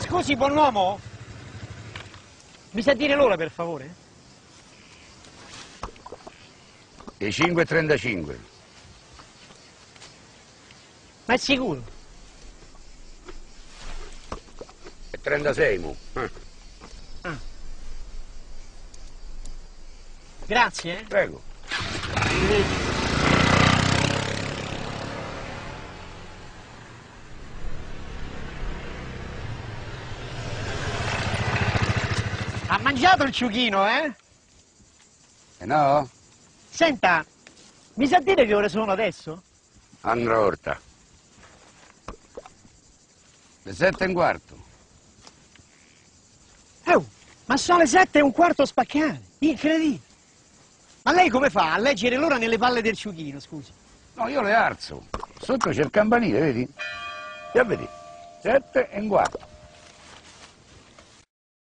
Scusi, buon uomo? Mi sa dire l'ora, per favore? Le 5:35. Ma è sicuro? E 36, mo. Ah. Grazie, Prego. Ha mangiato il ciuchino, eh? E no? Senta, mi sa dire che ore sono adesso? Andrò orta. Le 7:15. Oh, ma sono le 7:15 spaccate, incredibile. Ma lei come fa a leggere l'ora nelle palle del ciuchino, scusi? No, io le alzo. Sotto c'è il campanile, vedi? E vedi? 7:15.